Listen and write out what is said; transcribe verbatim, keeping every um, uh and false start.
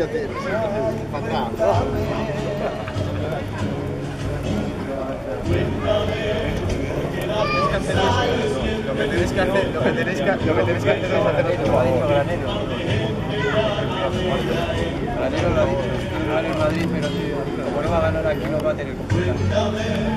decir, para atrás. Lo que tenéis que hacer, lo que tenéis que, lo que tenéis que hacer es hacer otro granero. Granero. Granero lo ha dicho, no vale en Madrid, pero si como no va a ganar aquí no va a tener complicado.